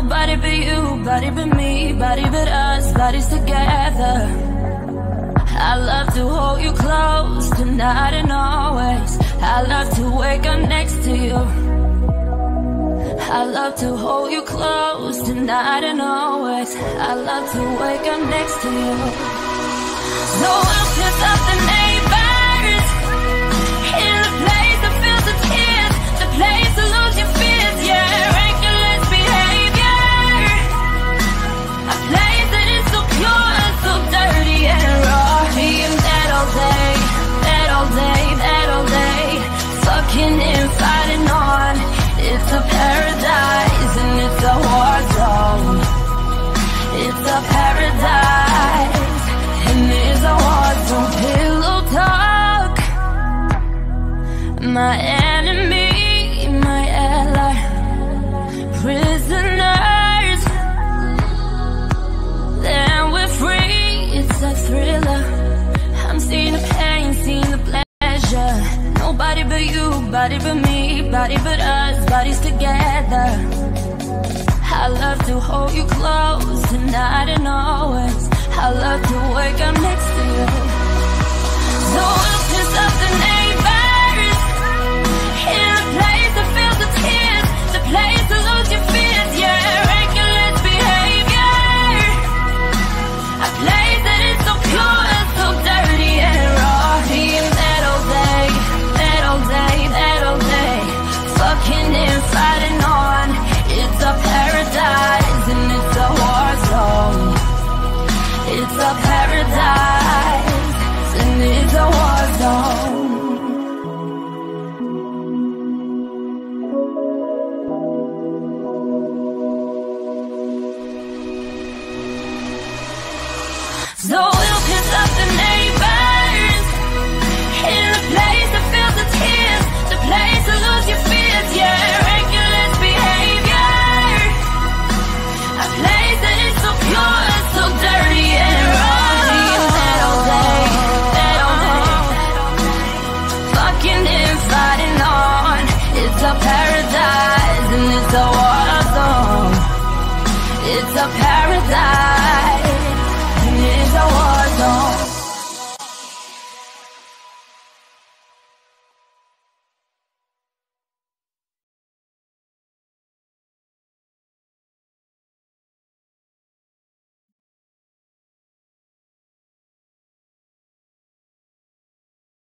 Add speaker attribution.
Speaker 1: Nobody but you, body but me, body but us, bodies together. I love to hold you close tonight and always. I love to wake up next to you. I love to hold you close tonight and always. I love to wake up next to you. So we'll piss off the neighbors in the place that feels the tears, the place to lose your fears, yeah. Reckless behavior, a place that is so pure and so dirty and raw. Being that all day, that all day, that all day, fucking and fighting on. It's a paradise and it's a war zone. It's a paradise and it's a war zone. Pillow talk, my enemy, my ally. Prisoners, then we're free. It's a thriller. I'm seeing the pain, seeing the pleasure. Nobody but you, body but me, body but us, bodies together. I love to hold you close tonight and always. I love to wake up next to you. So we'll piss off the neighbors in a place that feels the tears, the place to lose your fears, yeah. Reckless behavior, a place that is so pure and so dirty and raw. Being that all day, that all day, that all day, fucking and fighting on. It's a paradise and it's a war zone. It's a paradise and it's a war zone. So we'll piss off the neighbors in a place that feels the tears, the place to lose your fears, yeah. Reckless behavior, a place that is so pure and so dirty and raw. That all day, that all day, fucking and fighting on. It's a paradise and it's a war zone. It's a paradise and it's a war zone.